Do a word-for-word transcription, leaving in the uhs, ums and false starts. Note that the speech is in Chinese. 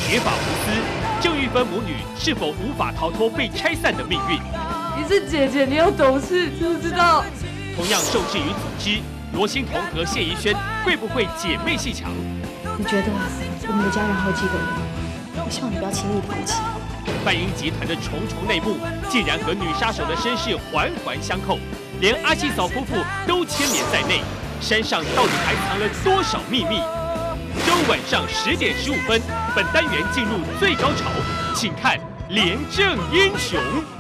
铁发无私，郑玉芬母女是否无法逃脱被拆散的命运？ 你是姐姐，你要懂事，知不知道？ 同样受制于组织，罗欣彤和谢宜轩会不会姐妹戏强？ 你觉得我们的家人好几个人？我希望你不要轻易放弃。 范英集团的重重内部，竟然和女杀手的身世环环相扣，连阿西嫂夫妇都牵连在内。山上到底还藏了多少秘密？周晚上十点十五分，本单元进入最高潮，请看《廉政英雄》。